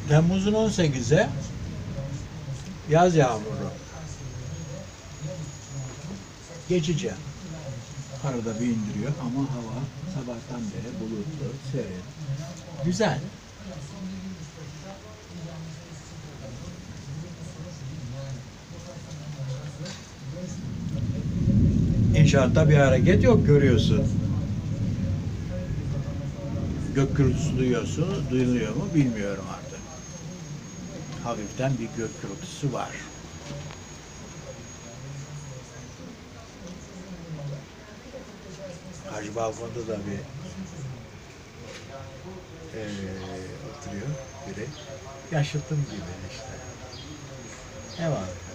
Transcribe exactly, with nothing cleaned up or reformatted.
Temmuz'un on sekizi yaz yağmuru. Geçici. Arada bir indiriyor ama hava sabahtan beri bulutlu, serin. Güzel. İnşaatta bir hareket yok, görüyorsun. Gök gürültüsü duyuyorsun, duyuluyor mu bilmiyorum artık. Hafiften bir gök gürültüsü var. Karşı balkonda da bir ee, oturuyor biri. Yaşıtım gibi işte. Ne var?